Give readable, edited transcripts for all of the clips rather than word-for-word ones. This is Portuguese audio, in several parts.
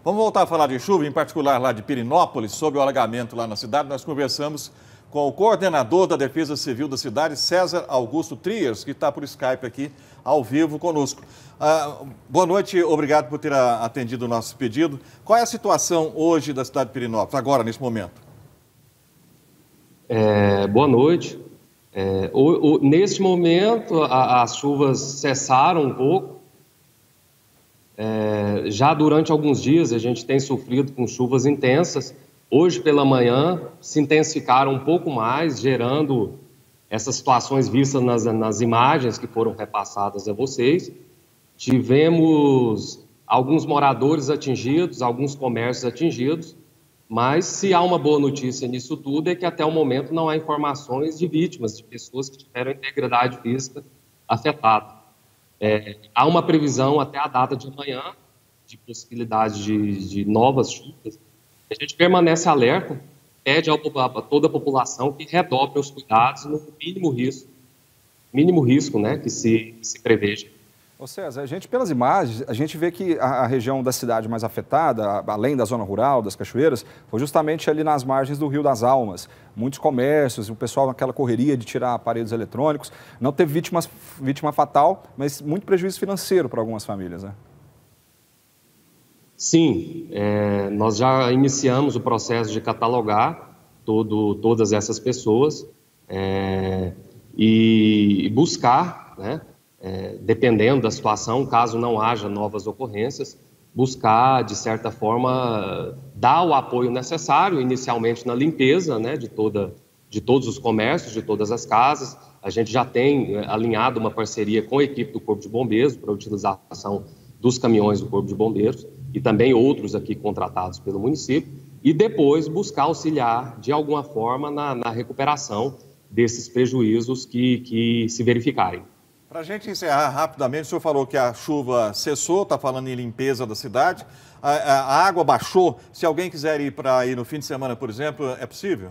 Vamos voltar a falar de chuva, em particular lá de Pirenópolis, sobre o alagamento lá na cidade. Nós conversamos com o coordenador da Defesa Civil da cidade, César Augusto Trias, que está por Skype aqui, ao vivo conosco. Boa noite, obrigado por ter atendido o nosso pedido. Qual é a situação hoje da cidade de Pirenópolis, agora, nesse momento? Boa noite. Neste momento, as chuvas cessaram um pouco. Já durante alguns dias a gente tem sofrido com chuvas intensas. Hoje pela manhã se intensificaram um pouco mais, gerando essas situações vistas nas imagens que foram repassadas a vocês. Tivemos alguns moradores atingidos, alguns comércios atingidos, mas se há uma boa notícia nisso tudo é que até o momento não há informações de vítimas, de pessoas que tiveram a integridade física afetada. Há uma previsão até a data de amanhã de possibilidade de novas chuvas. A gente permanece alerta, pede a toda a população que redobre os cuidados no mínimo risco, né, que se preveja. Ô César, pelas imagens, a gente vê que a região da cidade mais afetada, além da zona rural, das cachoeiras, foi justamente ali nas margens do Rio das Almas. Muitos comércios, o pessoal naquela correria de tirar aparelhos eletrônicos. Não teve vítima fatal, mas muito prejuízo financeiro para algumas famílias, né? Sim, nós já iniciamos o processo de catalogar todas essas pessoas e buscar, né? Dependendo da situação, caso não haja novas ocorrências, buscar, de certa forma, dar o apoio necessário, inicialmente na limpeza, né, de todos os comércios, de todas as casas. A gente já tem alinhado uma parceria com a equipe do Corpo de Bombeiros para a utilização dos caminhões do Corpo de Bombeiros e também outros aqui contratados pelo município, e depois buscar auxiliar, de alguma forma, na recuperação desses prejuízos que se verificarem. Para a gente encerrar rapidamente, o senhor falou que a chuva cessou, está falando em limpeza da cidade, a água baixou. Se alguém quiser ir para ir no fim de semana, por exemplo, é possível?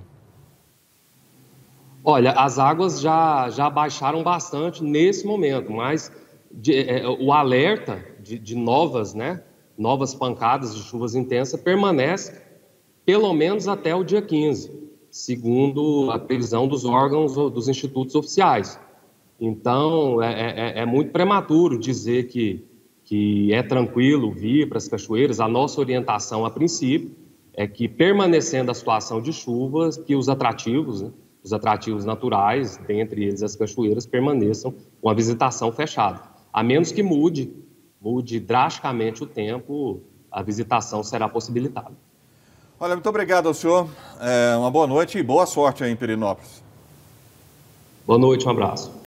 Olha, as águas já baixaram bastante nesse momento, mas o alerta de novas pancadas de chuvas intensas permanece pelo menos até o dia 15, segundo a previsão dos órgãos dos institutos oficiais. Então, é muito prematuro dizer que é tranquilo vir para as cachoeiras. A nossa orientação, a princípio, é que, permanecendo a situação de chuvas, que os atrativos, né, os atrativos naturais, dentre eles as cachoeiras, permaneçam com a visitação fechada. A menos que mude drasticamente o tempo, a visitação será possibilitada. Olha, muito obrigado ao senhor. Uma boa noite e boa sorte aí em Pirenópolis. Boa noite, um abraço.